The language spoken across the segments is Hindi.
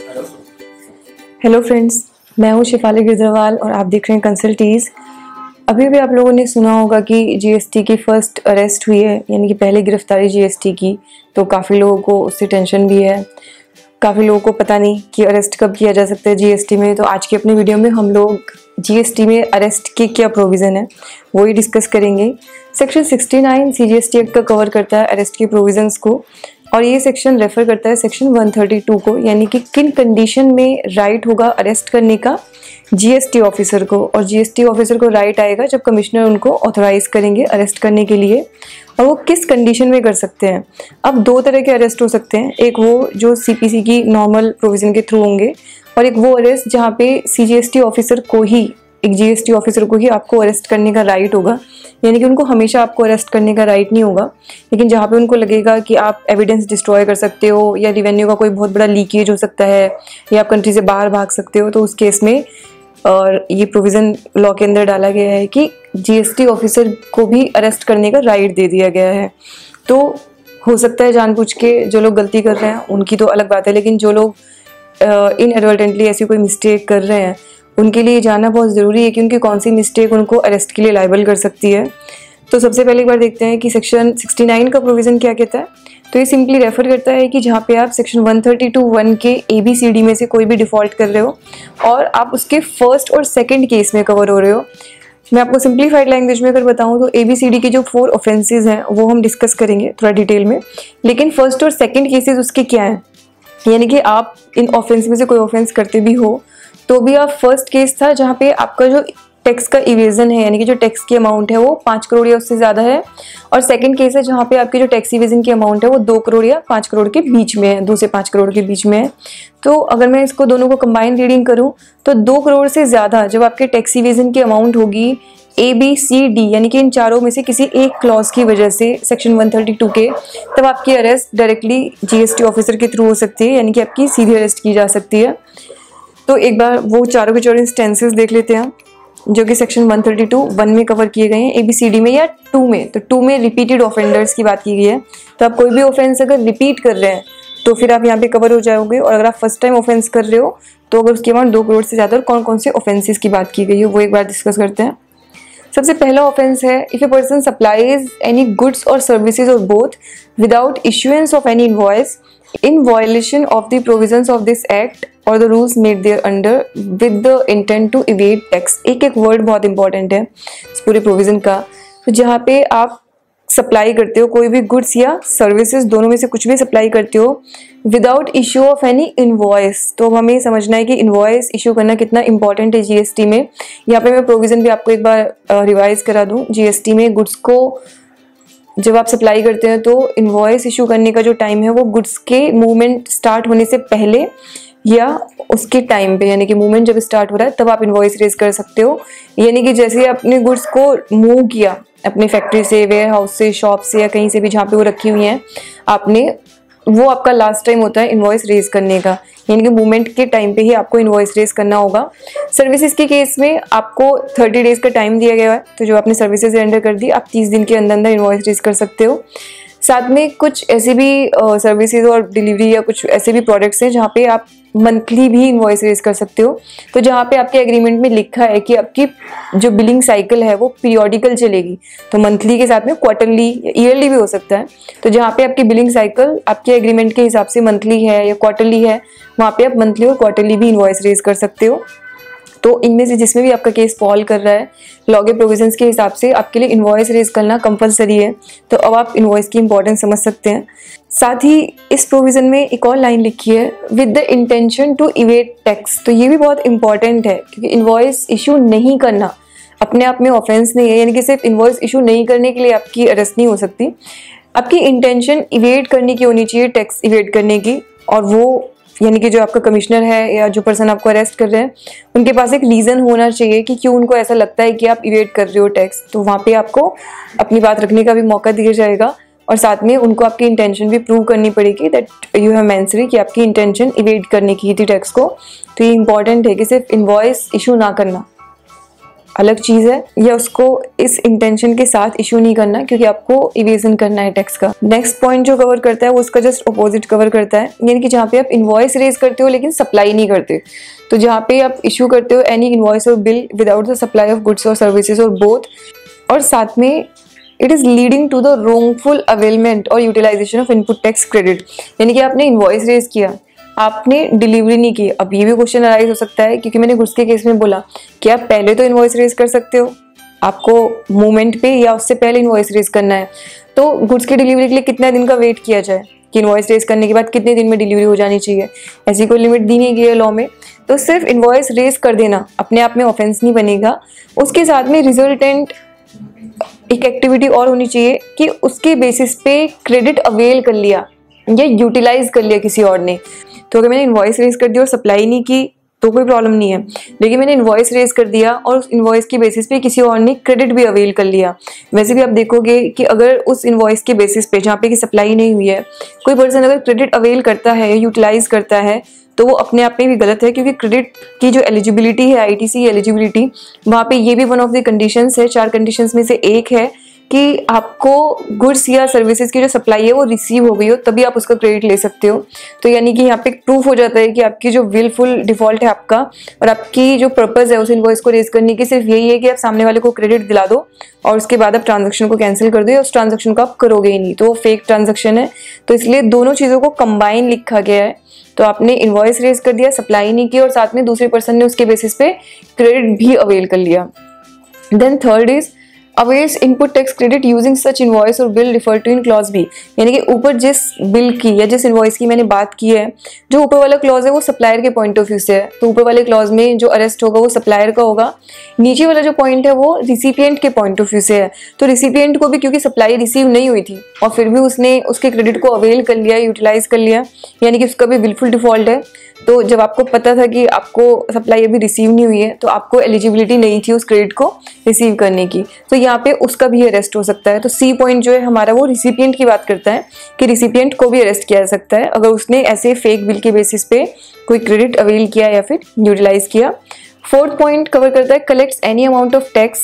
हेलो फ्रेंड्स, मैं हूँ शिफाली गिजरवाल और आप देख रहे हैं कंसल्टीज। अभी भी आप लोगों ने सुना होगा कि जीएसटी की फर्स्ट अरेस्ट हुई है, यानी कि पहली गिरफ्तारी जीएसटी की। तो काफ़ी लोगों को उससे टेंशन भी है, काफ़ी लोगों को पता नहीं कि अरेस्ट कब किया जा सकता है जीएसटी में। तो आज की अपनी वीडियो में हम लोग जीएसटी में अरेस्ट के क्या प्रोविज़न है वो ही डिस्कस करेंगे। सेक्शन 69 सीजीएसटी एक्ट का कवर करता है अरेस्ट के प्रोविजंस को, और ये सेक्शन रेफर करता है सेक्शन 132 को, यानी कि किन कंडीशन में राइट होगा अरेस्ट करने का जीएसटी ऑफिसर को। और जीएसटी ऑफिसर को राइट आएगा जब कमिश्नर उनको ऑथराइज करेंगे अरेस्ट करने के लिए, और वो किस कंडीशन में कर सकते हैं। अब दो तरह के अरेस्ट हो सकते हैं, एक वो जो सीपीसी की नॉर्मल प्रोविजन के थ्रू होंगे, और एक वो अरेस्ट जहाँ पे सीजीएसटी ऑफिसर को ही, एक जीएसटी ऑफिसर को ही आपको अरेस्ट करने का राइट होगा। यानी कि उनको हमेशा आपको अरेस्ट करने का राइट नहीं होगा, लेकिन जहाँ पे उनको लगेगा कि आप एविडेंस डिस्ट्रॉय कर सकते हो, या रिवेन्यू का कोई बहुत बड़ा लीकेज हो सकता है, या आप कंट्री से बाहर भाग सकते हो, तो उस केस में और ये प्रोविज़न लॉ के अंदर डाला गया है कि जीएसटी ऑफिसर को भी अरेस्ट करने का राइट दे दिया गया है। तो हो सकता है जानबूझ के जो लोग गलती कर रहे हैं उनकी तो अलग बात है, लेकिन जो लोग इनएडवर्टेंटली ऐसी कोई मिस्टेक कर रहे हैं उनके लिए जानना बहुत ज़रूरी है कि उनकी कौन सी मिस्टेक उनको अरेस्ट के लिए लायबल कर सकती है। तो सबसे पहले एक बार देखते हैं कि सेक्शन 69 का प्रोविज़न क्या कहता है। तो ये सिंपली रेफर करता है कि जहाँ पे आप सेक्शन 132(1) के ABCD में से कोई भी डिफ़ॉल्ट कर रहे हो और आप उसके फर्स्ट और सेकंड केस में कवर हो रहे हो। मैं आपको सिंप्लीफाइड लैंग्वेज में अगर बताऊँ तो ABCD के जो 4 ऑफेंसेस हैं वो हम डिस्कस करेंगे थोड़ा डिटेल में, लेकिन फर्स्ट और सेकेंड केसेस उसके क्या हैं। यानी कि आप इन ऑफेंस में से कोई ऑफेंस करते भी हो तो भी आप फर्स्ट केस था जहाँ पे आपका जो टैक्स का इवेजन है, यानी कि जो टैक्स की अमाउंट है वो 5 करोड़ या उससे ज़्यादा है, और सेकंड केस है जहाँ पे आपकी जो टैक्स इवेजन की अमाउंट है वो 2 करोड़ या 5 करोड़ के बीच में है, 2 से 5 करोड़ के बीच में है। तो अगर मैं इसको दोनों को कंबाइन रीडिंग करूँ तो 2 करोड़ से ज़्यादा जब आपके टैक्स इवेजन की अमाउंट होगी ABCD, यानी कि इन चारों में से किसी एक क्लॉज की वजह से सेक्शन 132 के, तब आपकी अरेस्ट डायरेक्टली जीएसटी ऑफिसर के थ्रू हो सकती है, यानी कि आपकी सीधी अरेस्ट की जा सकती है। तो एक बार वो चारों के चारों इंस्टेंसेस देख लेते हैं जो कि सेक्शन 132(1) में कवर किए गए हैं, ABCD में या 2 में। तो 2 में रिपीटेड ऑफेंडर्स की बात की गई है, तो आप कोई भी ऑफेंस अगर रिपीट कर रहे हैं तो फिर आप यहाँ पे कवर हो जाओगे। और अगर आप फर्स्ट टाइम ऑफेंस कर रहे हो तो अगर उसकी अमाउंट 2 करोड़ से ज़्यादा, और कौन कौन से ऑफेंसेस की बात की गई है वो एक बार डिस्कस करते हैं। सबसे पहला ऑफेंस है if a person supplies any goods or services or both without issuance of any invoice in violation of the provisions of this act or the rules made thereunder with the intent to evade tax। एक एक वर्ड बहुत इंपॉर्टेंट है इस पूरे प्रोविजन का। तो जहाँ पे आप सप्लाई करते हो कोई भी गुड्स या सर्विसेज, दोनों में से कुछ भी सप्लाई करते हो without issue of any invoice, तो हमें समझना है कि इनवॉइस इशू करना कितना इंपॉर्टेंट है जीएसटी में। यहाँ पे मैं प्रोविजन भी आपको एक बार रिवाइज करा दूँ। जीएसटी में गुड्स को जब आप सप्लाई करते हैं तो इनवॉइस इशू करने का जो टाइम है वो गुड्स के मूवमेंट स्टार्ट होने से पहले या उसके टाइम पे, यानी कि मूवमेंट जब स्टार्ट हो रहा है तब आप इनवॉइस रेज कर सकते हो। यानी कि जैसे आपने गुड्स को मूव किया अपने फैक्ट्री से, वेयर हाउस से, शॉप से, या कहीं से भी जहाँ पे वो रखी हुई हैं आपने, वो आपका लास्ट टाइम होता है इनवॉइस रेज करने का, यानी कि मूवमेंट के टाइम पे ही आपको इनवॉइस रेज करना होगा। सर्विसेज के केस में आपको 30 डेज का टाइम दिया गया है, तो जो आपने सर्विसेज रेंडर कर दी आप 30 दिन के अंदर अंदर इनवॉइस रेज कर सकते हो। साथ में कुछ ऐसी भी सर्विसेज और डिलीवरी या कुछ ऐसे भी प्रोडक्ट्स हैं जहाँ पे आप मंथली भी इनवॉइस रेज कर सकते हो। तो जहाँ पे आपके एग्रीमेंट में लिखा है कि आपकी जो बिलिंग साइकिल है वो पीरियोडिकल चलेगी, तो मंथली के साथ में क्वार्टरली या ईयरली भी हो सकता है। तो जहाँ पे आपकी बिलिंग साइकिल आपके एग्रीमेंट के हिसाब से मंथली है या क्वार्टरली है, वहाँ पे आप मंथली और क्वार्टरली भी इनवॉइस रेज कर सकते हो। तो इनमें से जिसमें भी आपका केस फॉल कर रहा है लॉ के प्रोविजंस के हिसाब से आपके लिए इनवॉइस रेज करना कंपलसरी है। तो अब आप इनवॉइस की इंपॉर्टेंस समझ सकते हैं। साथ ही इस प्रोविजन में एक और लाइन लिखी है with the intention to evade tax. तो ये भी बहुत इंपॉर्टेंट है क्योंकि इनवॉइस इशू नहीं करना अपने आप में ऑफेंस नहीं है, यानी कि सिर्फ इनवॉइस इशू नहीं करने के लिए आपकी अरेस्ट नहीं हो सकती। आपकी इंटेंशन इवेड करने की होनी चाहिए, टैक्स इवेड करने की, और वो यानी कि जो आपका कमिश्नर है या जो पर्सन आपको अरेस्ट कर रहे हैं उनके पास एक रीज़न होना चाहिए कि क्यों उनको ऐसा लगता है कि आप इवेड कर रहे हो टैक्स। तो वहाँ पे आपको अपनी बात रखने का भी मौका दिया जाएगा, और साथ में उनको आपकी इंटेंशन भी प्रूव करनी पड़ेगी दैट यू हैव मेंशन्ड कि आपकी इंटेंशन इवेड करने की थी टैक्स को। तो ये इंपॉर्टेंट है कि सिर्फ इनवॉइस इशू ना करना। अलग चीज़ है, या उसको इस इंटेंशन के साथ इशू नहीं करना क्योंकि आपको इवेजन करना है टैक्स का। नेक्स्ट पॉइंट जो कवर करता है वो उसका जस्ट अपोजिट कवर करता है, यानी कि जहाँ पे आप इनवॉइस रेज करते हो लेकिन सप्लाई नहीं करते। तो जहाँ पे आप इशू करते हो any invoice or bill without the supply of goods or services or both, और साथ में it is leading to the wrongful availment or utilisation of input tax credit, यानी कि आपने इनवॉइस रेज किया, आपने डिलीवरी नहीं की। अब ये भी क्वेश्चन अराइज हो सकता है क्योंकि मैंने गुड्स के केस में बोला कि आप पहले तो इनवॉइस रेज कर सकते हो, आपको मूवमेंट पे या उससे पहले इनवॉइस रेज करना है। तो गुड्स की डिलीवरी के लिए कितना दिन का वेट किया जाए कि इनवॉइस रेज करने के बाद कितने दिन में डिलीवरी हो जानी चाहिए, ऐसी कोई लिमिट दी नहीं गई है लॉ में। तो सिर्फ इनवॉइस रेज कर देना अपने आप में ऑफेंस नहीं बनेगा, उसके साथ में रिजल्टेंट एक एक्टिविटी और होनी चाहिए कि उसके बेसिस पे क्रेडिट अवेल कर लिया या यूटिलाइज कर लिया किसी और ने। तो अगर मैंने इनवॉइस रेज कर दी और सप्लाई नहीं की तो कोई प्रॉब्लम नहीं है, लेकिन मैंने इनवॉइस रेज कर दिया और उस इनवॉइस की बेसिस पे किसी और ने क्रेडिट भी अवेल कर लिया। वैसे भी आप देखोगे कि अगर उस इनवॉइस के बेसिस पे जहाँ पे कि सप्लाई नहीं हुई है कोई पर्सन अगर क्रेडिट अवेल करता है, यूटिलाइज करता है, तो वो अपने आप में भी गलत है, क्योंकि क्रेडिट की जो एलिजिबिलिटी है, आईटीसी एलिजिबिलिटी, वहाँ पे ये भी वन ऑफ द कंडीशंस है, 4 कंडीशंस में से एक है कि आपको गुड्स या सर्विसेज की जो सप्लाई है वो रिसीव हो गई हो तभी आप उसका क्रेडिट ले सकते हो। तो यानी कि यहाँ पे प्रूफ हो जाता है कि आपकी जो विलफुल डिफॉल्ट है आपका, और आपकी जो पर्पस है उस इनवॉइस को रेज करने की सिर्फ यही है कि आप सामने वाले को क्रेडिट दिला दो और उसके बाद आप ट्रांजेक्शन को कैंसिल कर दो, या उस ट्रांजेक्शन को आप करोगे ही नहीं, तो वो फेक ट्रांजेक्शन है। तो इसलिए दोनों चीज़ों को कंबाइन लिखा गया है। तो आपने इनवॉइस रेज कर दिया, सप्लाई नहीं की, और साथ में दूसरे पर्सन ने उसके बेसिस पे क्रेडिट भी अवेल कर लिया। Then third is avails input tax credit using such invoice or bill refer to in clause B, यानी कि ऊपर जिस बिल की या जिस इनवॉइस की मैंने बात की है, जो ऊपर वाला क्लॉज है वो सप्लायर के पॉइंट ऑफ व्यू से है, तो ऊपर वाले क्लॉज में जो अरेस्ट होगा वो सप्लायर का होगा। नीचे वाला जो पॉइंट है वो रिसिपिएंट के पॉइंट ऑफ व्यू से है, तो रिसिपिएंट को भी क्योंकि सप्लाई रिसीव नहीं हुई थी और फिर भी उसने उसके क्रेडिट को अवेल कर लिया, यूटिलाइज कर लिया, यानी कि उसका भी विलफुल डिफॉल्ट है। तो जब आपको पता था कि आपको सप्लाई अभी रिसीव नहीं हुई है तो आपको एलिजिबिलिटी नहीं थी उस क्रेडिट को रिसीव करने की, तो यहाँ पे उसका भी अरेस्ट हो सकता है। तो सी पॉइंट जो है हमारा वो रिसिपिएंट की बात करता है कि रिसिपिएंट को भी अरेस्ट किया जा सकता है अगर उसने ऐसे फेक बिल के बेसिस पे कोई क्रेडिट अवेल किया या फिर यूटिलाइज किया। फोर्थ पॉइंट कवर करता है collects any amount of tax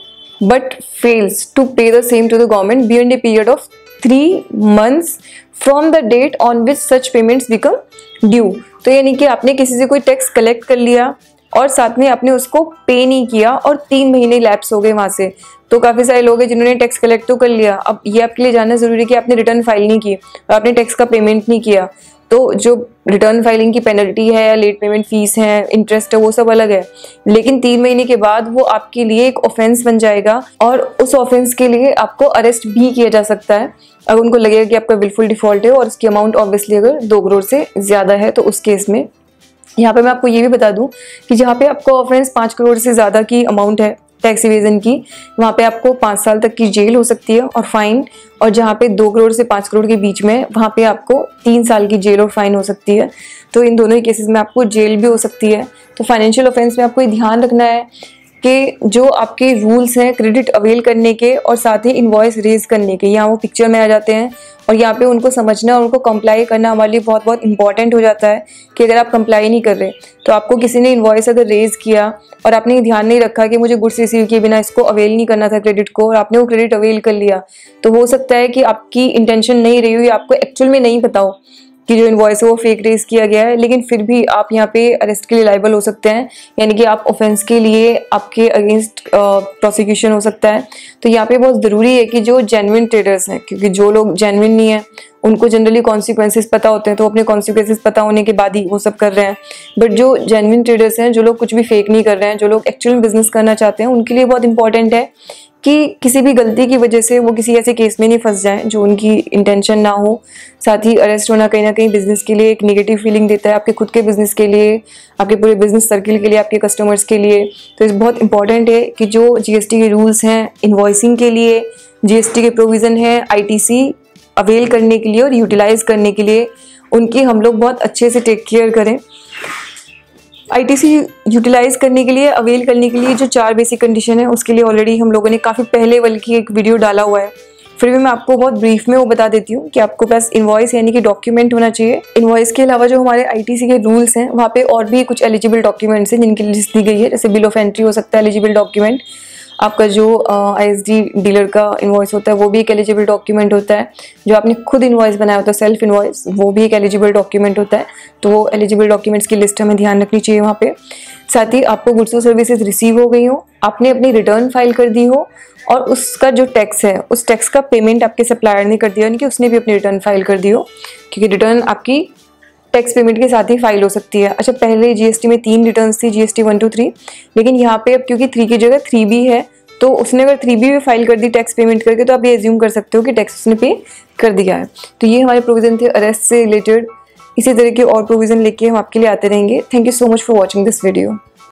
but fails to pay the same to the government beyond a period of 3 months from the date on which such payments become due. तो यानी कि आपने किसी से कोई टैक्स कलेक्ट कर लिया और साथ में आपने उसको पे नहीं किया और 3 महीने लैप्स हो गए वहां से। तो काफी सारे लोग हैं जिन्होंने टैक्स कलेक्ट तो कर लिया, अब ये आपके लिए जानना जरूरी है कि आपने रिटर्न फाइल नहीं की और आपने टैक्स का पेमेंट नहीं किया, तो जो रिटर्न फाइलिंग की पेनल्टी है या लेट पेमेंट फीस है, इंटरेस्ट है, वो सब अलग है, लेकिन 3 महीने के बाद वो आपके लिए एक ऑफेंस बन जाएगा और उस ऑफेंस के लिए आपको अरेस्ट भी किया जा सकता है अगर उनको लगेगा कि आपका विलफुल डिफॉल्ट है और उसकी अमाउंट ऑब्वियसली अगर 2 करोड़ से ज्यादा है। तो उस केस में यहाँ पे मैं आपको ये भी बता दूं कि जहाँ पे आपको ऑफेंस 5 करोड़ से ज्यादा की अमाउंट है टैक्स इवेजन की, वहाँ पे आपको 5 साल तक की जेल हो सकती है और फाइन, और जहाँ पे 2 करोड़ से 5 करोड़ के बीच में वहाँ पे आपको 3 साल की जेल और फाइन हो सकती है। तो इन दोनों ही केसेस में आपको जेल भी हो सकती है। तो फाइनेंशियल ऑफेंस में आपको ये ध्यान रखना है कि जो आपके रूल्स हैं क्रेडिट अवेल करने के और साथ ही इनवॉइस रेज करने के, यहाँ वो पिक्चर में आ जाते हैं और यहाँ पे उनको समझना और उनको कंप्लाई करना हमारे लिए बहुत बहुत इंपॉर्टेंट हो जाता है कि अगर आप कंप्लाई नहीं कर रहे तो आपको किसी ने इनवॉइस अगर रेज किया और आपने ध्यान नहीं रखा कि मुझे गुड्स रिसीव किए बिना इसको अवेल नहीं करना था क्रेडिट को, और आपने वो क्रेडिट अवेल कर लिया, तो हो सकता है कि आपकी इंटेंशन नहीं रही हो या आपको एक्चुअल में नहीं पता हो कि जो इनवॉइस है वो फेक रेज किया गया है, लेकिन फिर भी आप यहाँ पे अरेस्ट के लिए लायबल हो सकते हैं, यानी कि आप ऑफेंस के लिए आपके अगेंस्ट प्रोसिक्यूशन हो सकता है। तो यहाँ पे बहुत ज़रूरी है कि जो जेन्युइन ट्रेडर्स हैं, क्योंकि जो लोग जेन्युइन नहीं है उनको जनरली कॉन्सिक्वेंसेस पता होते हैं, तो अपने कॉन्सिक्वेंसेस पता होने के बाद ही वो सब कर रहे हैं, बट जो जेन्युइन ट्रेडर्स हैं, जो लोग कुछ भी फेक नहीं कर रहे हैं, जो लोग एक्चुअल बिजनेस करना चाहते हैं, उनके लिए बहुत इंपॉर्टेंट है कि किसी भी गलती की वजह से वो किसी ऐसे केस में नहीं फंस जाएं जो उनकी इंटेंशन ना हो। साथ ही अरेस्ट होना कहीं ना कहीं बिजनेस के लिए एक नेगेटिव फीलिंग देता है, आपके खुद के बिजनेस के लिए, आपके पूरे बिजनेस सर्किल के लिए, आपके कस्टमर्स के लिए। तो इस बहुत इंपॉर्टेंट है कि जो जीएसटी के रूल्स हैं इनवॉइसिंग के लिए, जीएसटी के प्रोविजन है आईटीसी अवेल करने के लिए और यूटिलाइज करने के लिए, उनकी हम लोग बहुत अच्छे से टेक केयर करें। आईटीसी यूटिलाइज करने के लिए, अवेल करने के लिए जो 4 बेसिक कंडीशन है उसके लिए ऑलरेडी हम लोगों ने काफ़ी पहले बल्कि एक वीडियो डाला हुआ है, फिर भी मैं आपको बहुत ब्रीफ में वो बता देती हूँ कि आपको पास इनवॉइस यानी कि डॉक्यूमेंट होना चाहिए। इनवॉइस के अलावा जो हमारे आईटीसी के रूल्स हैं वहाँ पे और भी कुछ एलिजिबल डॉक्यूमेंट्स हैं जिनकी लिस्ट दी गई है। जैसे बिल ऑफ एंट्री हो सकता है एलिजिबल डॉक्यूमेंट, आपका जो आईएसडी डीलर का इनवॉइस होता है वो भी एक एलिजिबल डॉक्यूमेंट होता है, जो आपने खुद इनवॉइस बनाया होता है सेल्फ इनवॉइस वो भी एक एलिजिबल डॉक्यूमेंट होता है। तो वो एलिजिबल डॉक्यूमेंट्स की लिस्ट हमें ध्यान रखनी चाहिए वहाँ पे। साथ ही आपको गुड्स और सर्विसेज रिसीव हो गई हो, आपने अपनी रिटर्न फाइल कर दी हो और उसका जो टैक्स है उस टैक्स का पेमेंट आपके सप्लायर ने कर दिया, यानी कि उसने भी अपनी रिटर्न फाइल कर दी हो, क्योंकि रिटर्न आपकी टैक्स पेमेंट के साथ ही फाइल हो सकती है। अच्छा, पहले जीएसटी में 3 रिटर्न्स थी, जीएसटी 1 2 3, लेकिन यहाँ पे अब क्योंकि 3 की जगह 3B है तो उसने अगर 3B भी फाइल कर दी टैक्स पेमेंट करके तो आप ये एज्यूम कर सकते हो कि टैक्स उसने पे कर दिया है। तो ये हमारे प्रोविजन थे अरेस्ट से रिलेटेड। इसी तरह के और प्रोविजन लेके हम आपके लिए आते रहेंगे। Thank you so much for watching this video.